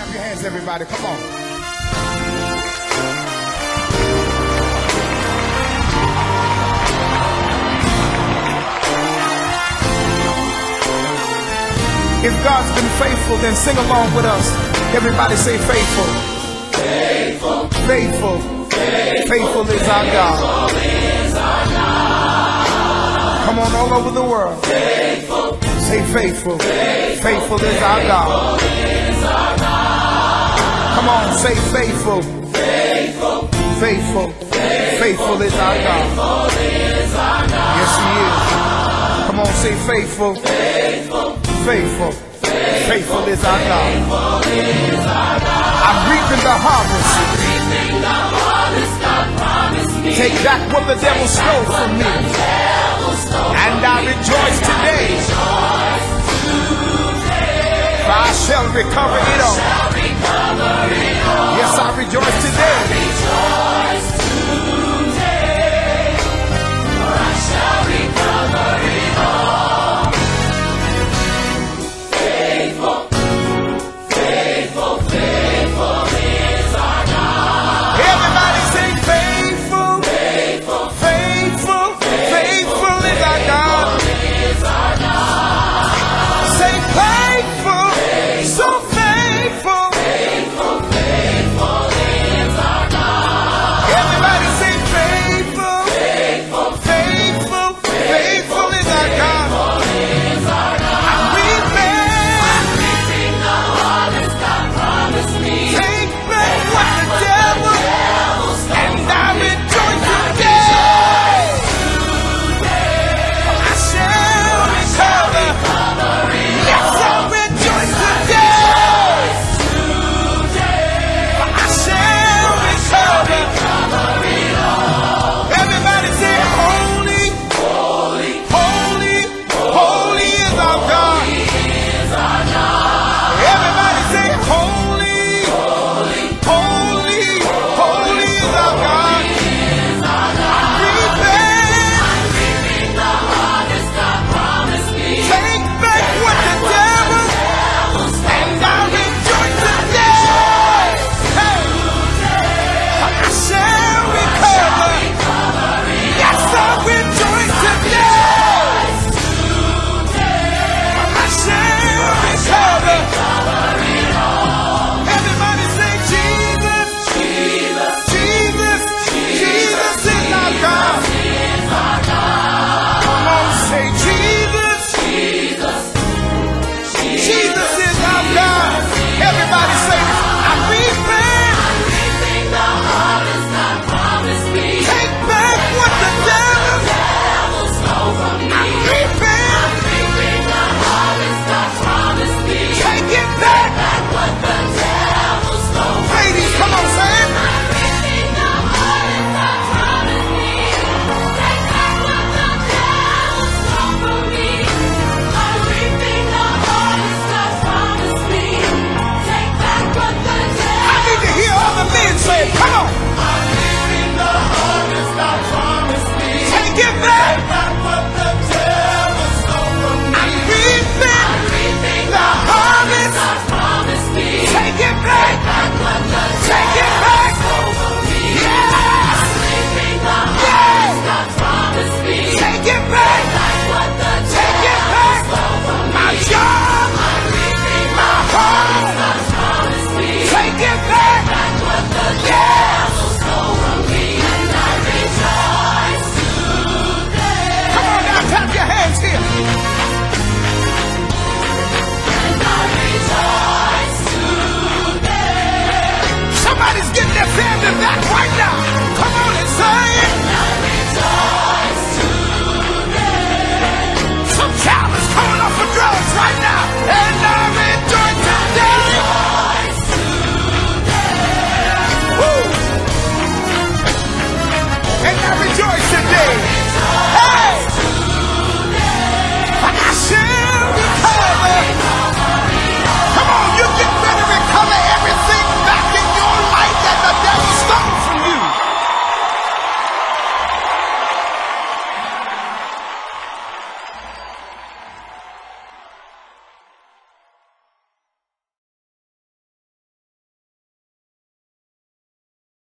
Clap your hands, everybody. Come on. If God's been faithful, then sing along with us. Everybody say faithful. Faithful. Faithful. Faithful is our God. Come on, all over the world. Faithful. Say faithful. Faithful is our God. Come on, say faithful. Faithful. Faithful. Faithful is our God. Yes, He is. Come on, say faithful. Faithful. Faithful is our God. I'm reaping the harvest. Take back what the devil stole from me. And I rejoice today. For I shall recover it all. Yes, I rejoice today.